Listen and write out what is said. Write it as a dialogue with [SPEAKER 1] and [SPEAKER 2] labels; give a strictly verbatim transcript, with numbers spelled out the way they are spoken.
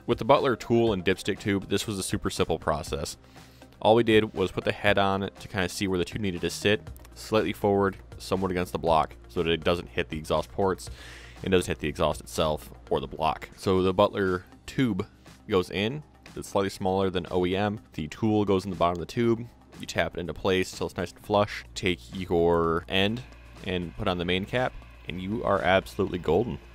[SPEAKER 1] With the Butler tool and dipstick tube, this was a super simple process. All we did was put the head on to kind of see where the tube needed to sit, slightly forward, somewhat against the block, so that it doesn't hit the exhaust ports, and doesn't hit the exhaust itself or the block. So the Butler tube goes in, it's slightly smaller than O E M. The tool goes in the bottom of the tube, you tap it into place till it's nice and flush, take your end and put on the main cap, and you are absolutely golden.